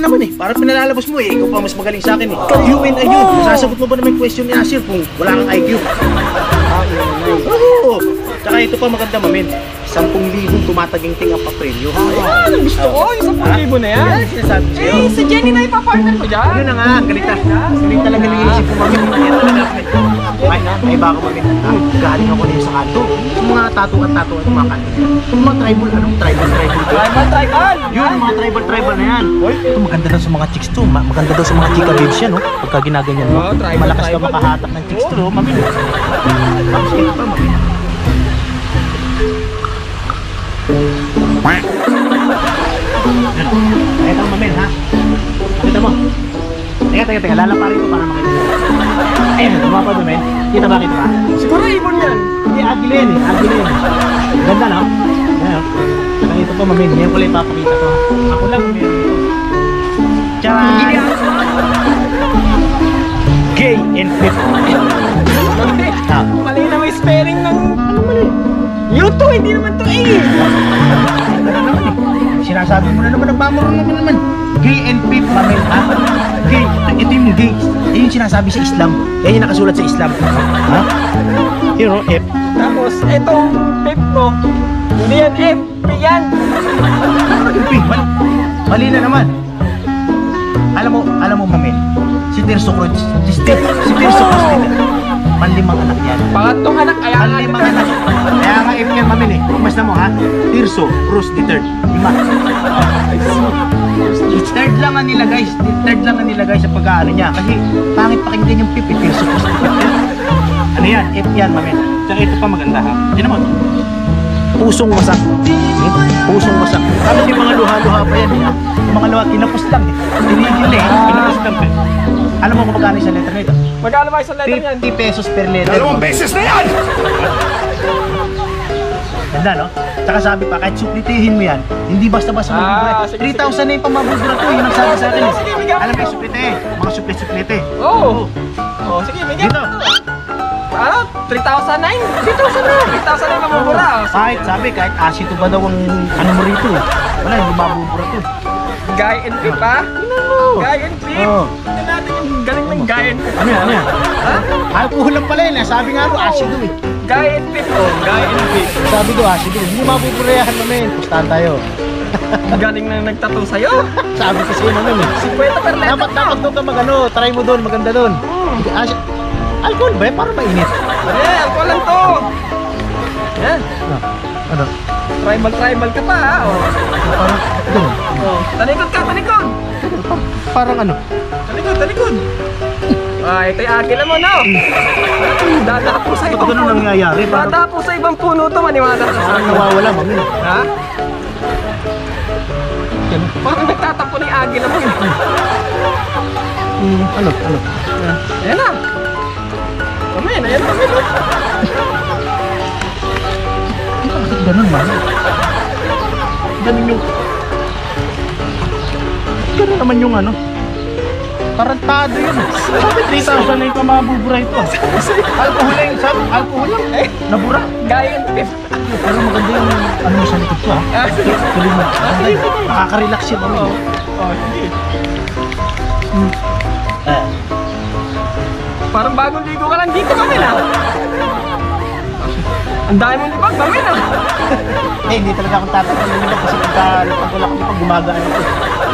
naman eh. Parang pinalalabas mo eh. Ikaw pa mas magaling sa akin eh. You win ayun. Sasagot mo ba naman yung question ni Asir kung wala kang IQ? Oo. Tsaka ito pa maganda mamin. 10,000 tumataginting ang papremyo. Ayan, gusto ko. Yung 10,000 na yan. Yan, sinasabi sa'yo. Eh, si Jenny na ipapartner ko dyan. Yun na nga, galit na. Galit talaga ng inisip ko mamin. Yan talaga mamin. Ay baka mamin. Galing ako na yung sa kanto. Yung mga tatuan yung mga kanto. Yung mga tribal, anong tribal? Tribal! Yun, yung mga tribal na yan. Ito maganda daw sa mga chicks to. Maganda daw sa mga chika babes yan, no? Pagka ginaganyan mo. Malakas ka makahatak ng chicks to, no? Mamin. Tapos ito pa, mamin. Nakita mo mamin, ha? Nakita mo? Teka, lalaparin ko para makita mo. Ayun, lumapad mamin. Kita ba? Siguro ibon yan. Hindi, agilin eh, ganda no? Ayan, saka ito po mamin, ngayon ko lang ipapakita to. Ako lang meron ito. Tcharan! Gay and flip. Mali na may spelling ng... Ano mali? U2, hindi naman to eh. Ano naman eh. Sinasabi mo na naman, nagmamuro naman. Gay and flip, mamin, ha? Gay, ito yung gay. Yan yung sinasabi sa Islam. Yan yung nakasulat sa Islam. Ha? Yun o, F. Tapos, itong pip mo. Hindi yan F, P yan. F, mali na naman. Alam mo, mamin. Si Tirso Cruz, panlimang anak yan. Pangatlong anak, kaya nga Panlimang anak. Kaya nga F yan, mamin eh. Basta mo ha, Tirso Cruz, the third. 5. Third lang nga nila guys sa pag-aano niya. Kasi pangit pakinggan yung pip, Tirso Cruz, the third. Ano yan? F yan, mamin. Tsaka ito pa maganda ha. Yan naman. Pusong wasak. Pusong wasak. Tapos yung mga luha-luha pa yan ha. Yung mga luha, kinapos lang eh. Tinigil eh. Kinapos lang eh. Alam mo kung magkano isang letter nito? Magkano ba isang letter yan? 50 pesos per letter. 2 beses na yan! Ganda no? Tsaka sabi pa, kahit suplitihin mo yan, hindi basta-basta mabubura. 3,000 na yung pamabubura to. Yung nagsabi sa akin eh. Alam mo yung suplite eh. Mga suplit-suplite. Oo. Oh, sige, bigyan. Dito. Ano? 3,000 na? 3,000 na. 3,000 na mabubura. Kahit sabi, kahit asito ba daw ang ano mo rito eh. Wala, hindi mabubura to. Guy and Pip ha? Guy and Pip. Tignan natin yung galing ng Guy and Pip. Ano yan? Ha? Alcohol lang pala yun eh. Sabi nga ro, asido eh. Guy and Pip oh. Guy and Pip. Sabi do, asido. Hindi mabuburayahan namin. Pustahan tayo. Galing na nagtattoo sa'yo. Sabi kasi yun namin eh. 50 per letter. Dapat doon ka mag-ano. Try mo doon, maganda doon. Alcohol ba eh? Parang mainit. Eh, alcohol lang to. Yan. Ano? Tribal ka pa ha. Oh. Parang, doon. Oh. Talikod ka, talikod. Parang ano? Talikod. Ah, ito yung agila mo, no? Dadapo sa ibang Ganun puno. nangyayari. Dadapo sa ibang puno to, maniwala ka sa Parang akin. nawawala, mami. Ha? Parang nagtatapo na yung agila mo. Ano? Ayan na. Ayan. Bakit ganun, mami? Ganun yung... Ganun naman yung ano? Tarantado yun. Sabi 3,000 na yung pamabubura ito. Alcohol lang. Sabi, alcohol lang. Nabura. Guy and Pip. Pero maganda yung ano mo sa likod ko ha. Tuloy mo. Nakaka-relax yun. Oh, sige. Parang bagong ligo ka lang dito kami na. Ang dami mong libag, bangin ah. Hindi talaga akong tatakal ng libag kasi pagka wala kami pag gumagaan ako.